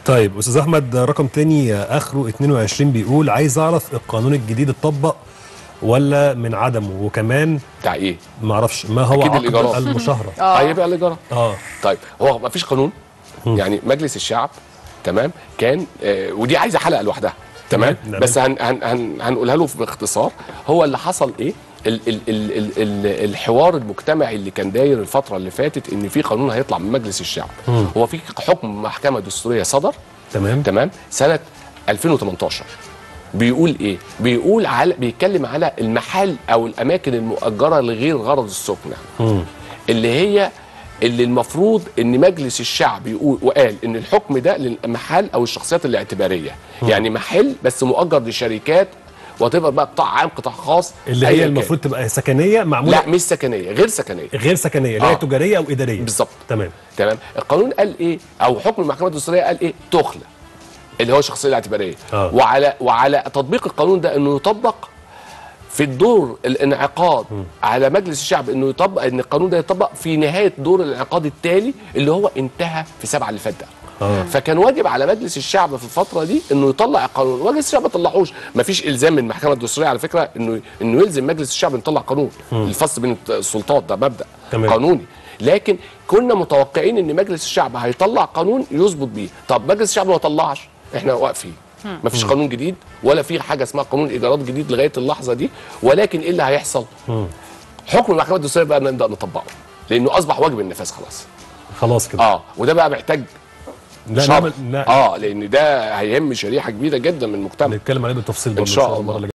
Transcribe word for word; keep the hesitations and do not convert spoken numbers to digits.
طيب استاذ احمد، رقم تاني اخره اتنين وعشرين بيقول عايز اعرف القانون الجديد اتطبق ولا من عدمه، وكمان بتاع ايه؟ ما اعرفش ما هو أكيد عقد الإيجارات. المشاهره. اه هيبقى الايجارات. اه طيب هو ما فيش قانون، يعني مجلس الشعب تمام كان آه ودي عايزه حلقه لوحدها تمام، تمام. بس هن هن هن هنقولها له باختصار. هو اللي حصل ايه؟ ال ال ال ال ال الحوار المجتمعي اللي كان داير الفتره اللي فاتت ان في قانون هيطلع من مجلس الشعب. مم. هو في حكم محكمه دستوريه صدر تمام تمام سنه ألفين وتمنتاشر. بيقول ايه؟ بيقول على بيتكلم على المحال او الاماكن المؤجره لغير غرض السكن، مم. اللي هي اللي المفروض ان مجلس الشعب يقول وقال ان الحكم ده للمحال او الشخصيات الاعتباريه. مم. يعني محل بس مؤجر لشركات وتبقى بقى قطاع عام قطاع خاص، اللي هي المفروض تبقى سكنيه معموله. لا مش سكنيه، غير سكنيه. غير سكنيه اللي هي آه. تجاريه او اداريه. بالظبط. تمام تمام. القانون قال ايه او حكم المحكمه الدستوريه قال ايه؟ تخلى اللي هو الشخصيه الاعتباريه. آه. وعلى وعلى تطبيق القانون ده انه يطبق في الدور الانعقاد م. على مجلس الشعب انه يطبق ان القانون ده يطبق في نهايه دور الانعقاد التالي اللي هو انتهى في سبعة اللي فات ده. آه. فكان واجب على مجلس الشعب في الفتره دي انه يطلع القانون، مجلس الشعب ما طلعوش. ما فيش الزام من المحكمه الدستوريه على فكره انه انه يلزم مجلس الشعب يطلع قانون. م. الفصل بين السلطات ده مبدا تمام. قانوني، لكن كنا متوقعين ان مجلس الشعب هيطلع قانون يظبط بيه. طب مجلس الشعب ما طلعش، احنا واقفين. ما فيش قانون جديد ولا في حاجه اسمها قانون ايجارات جديد لغايه اللحظه دي، ولكن ايه اللي هيحصل؟ مم. حكم المحكمه الدستوريه بقى نبدا نطبقه لانه اصبح واجب النفاذ خلاص. خلاص كده. اه وده بقى محتاج لا نعمل اه لان ده هيهم شريحه كبيره جدا من المجتمع. نتكلم عليه بالتفصيل ان شاء الله.